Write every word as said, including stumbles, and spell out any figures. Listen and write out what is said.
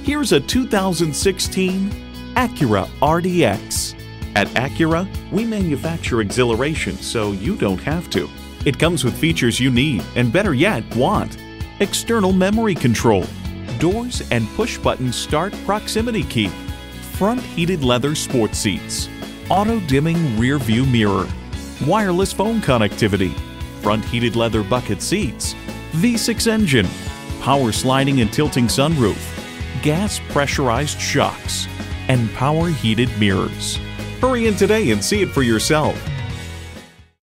Here's a two thousand sixteen Acura R D X. At Acura, we manufacture exhilaration so you don't have to. It comes with features you need and, better yet, want. External memory control, doors and push-button start proximity key, front heated leather sports seats, auto-dimming rear view mirror, wireless phone connectivity, front heated leather bucket seats, V six engine, power sliding and tilting sunroof, gas pressurized shocks, and power heated mirrors. Hurry in today and see it for yourself.